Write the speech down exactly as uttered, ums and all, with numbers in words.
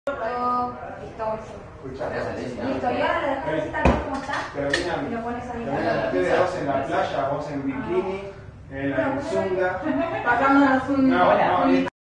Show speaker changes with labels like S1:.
S1: Listo.
S2: Escuchá.
S1: Listo, y ahora lo dejas así tal cual como está.
S2: Carolina,
S1: Y lo pones ahí.
S2: Carolina, ustedes dos en la playa, vos en bikini, en la zunga.
S1: Pasándonos un...
S2: No, no,